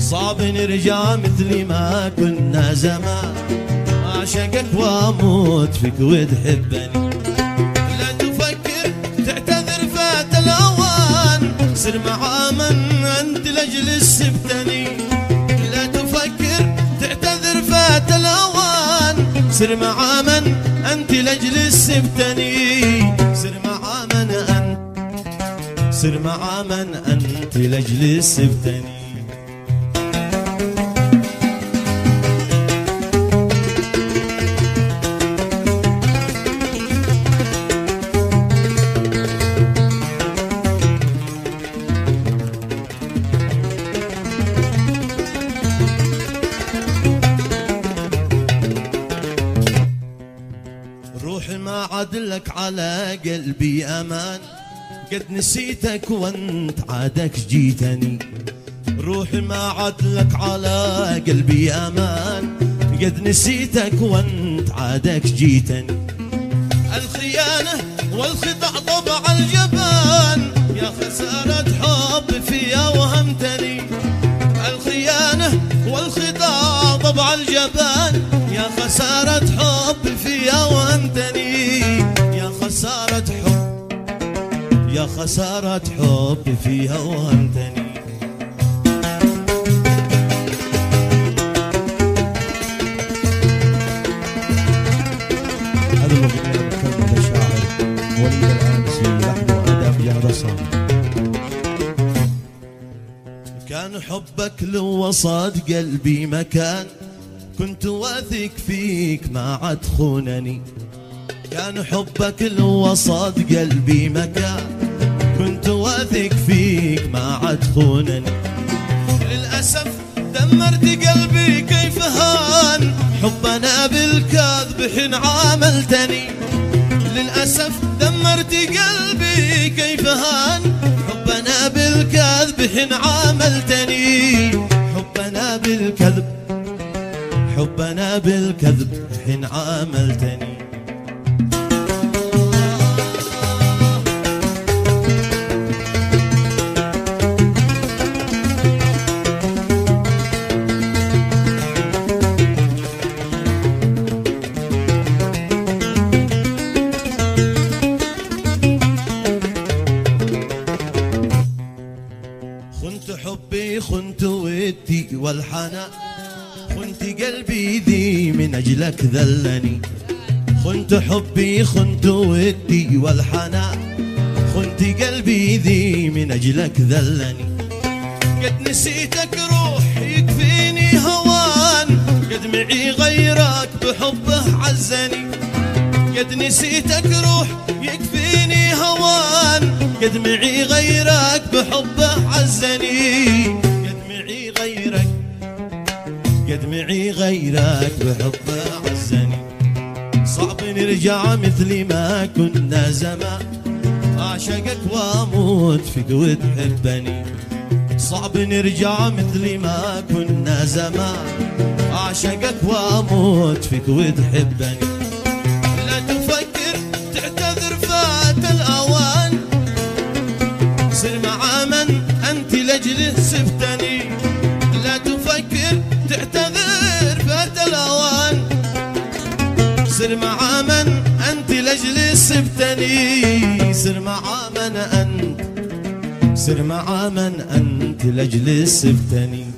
صعب نرجع مثل ما كنا زمان، أعشقك وأموت فيك وتحبني. لا تفكر تعتذر فات الأوان، سر مع من أنت لأجل سبتني. لا تفكر تعتذر فات الأوان، سر مع من أنت لأجل سبتني. سر مع من أنت، سر مع من أنت لأجل سبتني. روحي ما عدلك على قلبي أمان، قد نسيتك وانت عادك جيتني. روحي ما عدلك على قلبي أمان، قد نسيتك وانت عادك جيتني. الخيانة والخدع طبع الجبان، يا خسارة حب فيها وهمتني. الخيانة والخداع طبع الجبان، يا خسارة حب فيها وهمتني. يا خسارة حب، يا خسارة حب فيها وهمتني. هذا الأغنية مكملة شاعر وليد الآنسي، لحن وأداء جاد صالح. كان حبك لو وصاد قلبي مكان، كنت واثق فيك ما عاد خونني. كان حبك لو وصاد قلبي مكان، كنت واثق فيك ما عاد خونني. للأسف دمرت قلبي كيف هان، حبنا بالكذب حين عاملتني. للأسف دمرت قلبي كيف هان، حبنا بالكذب حين عاملتني. حبنا بالكذب، حبنا بالكذب حين عاملتني. خنت حبي خنت ودي والحنان، خنت قلبي ذي من أجلك ذلني. خنت حبي خنت ودي والحنان، خنت قلبي ذي من أجلك ذلني. قد نسيتك روح يكفيني هوان، قد معي غيرك بحبه عزني. قد نسيتك روح يكفيني هوان، قد معي غيرك بحبه عزني. قد معي غيرك، قد معي غيرك بحبه عزني. صعب نرجع مثل ما كنا زمان، أعشقك وأموت فيك وتحبني. صعب نرجع مثل ما كنا زمان، أعشقك وأموت فيك وتحبني. لا تفكر تعتذر فات الأوان، سر مع من أنت لأجله سبتني. لا تفكر تعتذر فات الأوان، سر مع من أنت لأجل سبتني. سر مع من أنت، سر مع من أنت لأجل سبتني.